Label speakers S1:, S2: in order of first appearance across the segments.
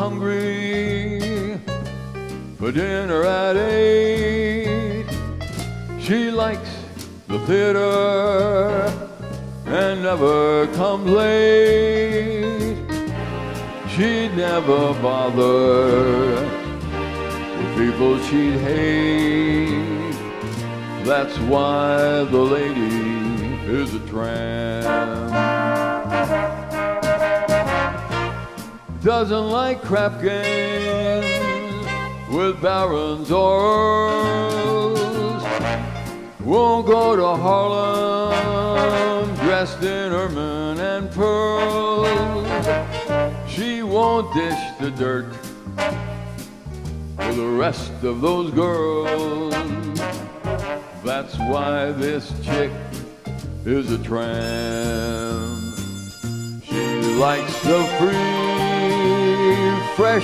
S1: hungry for dinner at 8. She likes the theater and never comes late. She'd never bother with people she'd hate. That's why the lady is a tramp. Doesn't like crap games with barons or earls. Won't go to Harlem dressed in ermine and pearls. She won't dish the dirt for the rest of those girls. That's why this chick is a tramp. She likes the free, fresh,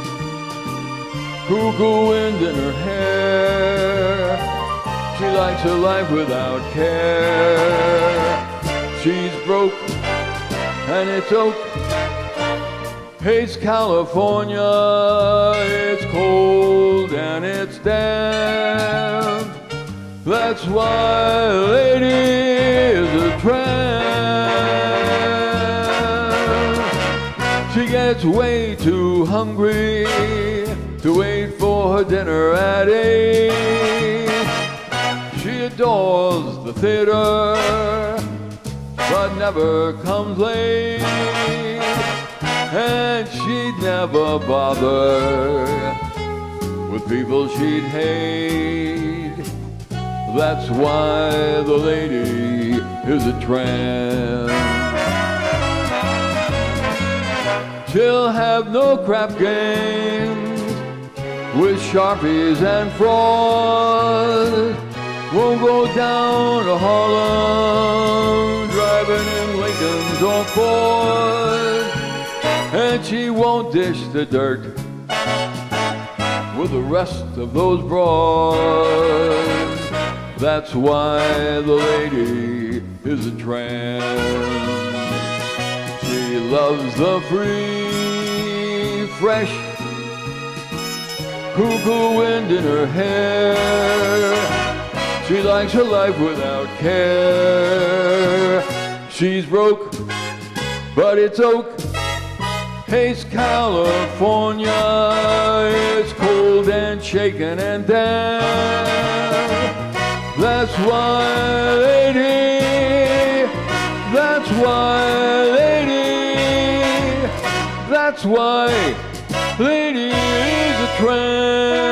S1: cuckoo wind in her hair. She likes her life without care. She's broke and it's oak. Hates California, it's cold and it's damp. That's why a lady is a tramp. She gets way too hungry to wait for her dinner at 8. She adores the theater, but never comes late. And she'd never bother with people she'd hate. That's why the lady is a tramp. She'll have no crap games with Sharpies and fraud. Won't go down to Harlem driving in Lincolns or Ford. And she won't dish the dirt with the rest of those broads. That's why the lady is a tramp. She loves the free, fresh, cuckoo wind in her hair. She likes her life without care. She's broke, but it's oak. Hates California, it's cold and shaken and damp. That's why, lady, that's why, lady, that's why, lady is a tramp.